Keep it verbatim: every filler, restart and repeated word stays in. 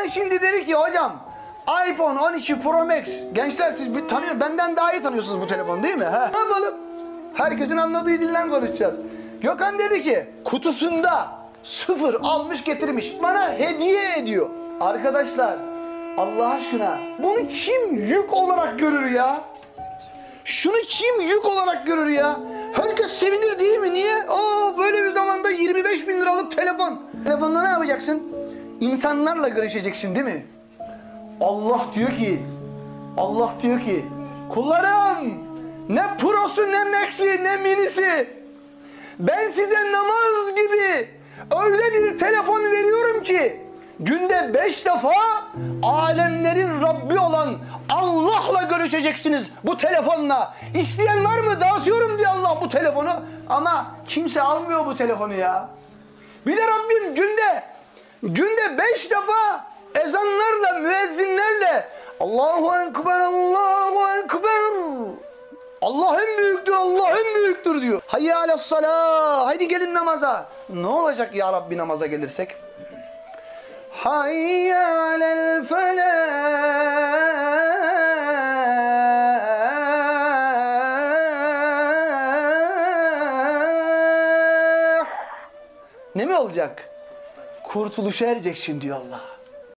Baban şimdi dedi ki hocam iPhone on iki Pro Max. Gençler siz bir tanıyor, benden daha iyi tanıyorsunuz bu telefonu değil mi? Ha? Ne yapalım? Herkesin anladığı dilden konuşacağız. Gökhan dedi ki kutusunda sıfır almış getirmiş. Bana hediye ediyor. Arkadaşlar Allah aşkına bunu kim yük olarak görür ya? Şunu kim yük olarak görür ya? Herkes sevinir değil mi? Niye? Aa, böyle bir zamanda yirmi beş bin liralık telefon. Telefonda ne yapacaksın? İnsanlarla görüşeceksin değil mi? Allah diyor ki, Allah diyor ki, kullarım ne prosu ne max'i ne minisi. Ben size namaz gibi öyle bir telefon veriyorum ki günde beş defa alemlerin Rabbi olan Allah'la görüşeceksiniz bu telefonla. İsteyen var mı? Dağıtıyorum diyor Allah bu telefonu. Ama kimse almıyor bu telefonu ya. Bir de Rabbim günde günde beş defa ezanlarla, müezzinlerle Allahu Ekber, Allahu Ekber. Allah en büyüktür, Allah en büyüktür diyor. Hayya alassalah, haydi gelin namaza. Ne olacak ya Rabbi namaza gelirsek? Hayya alel felah. Ne mi olacak? Kurtuluşa ereceksin diyor Allah.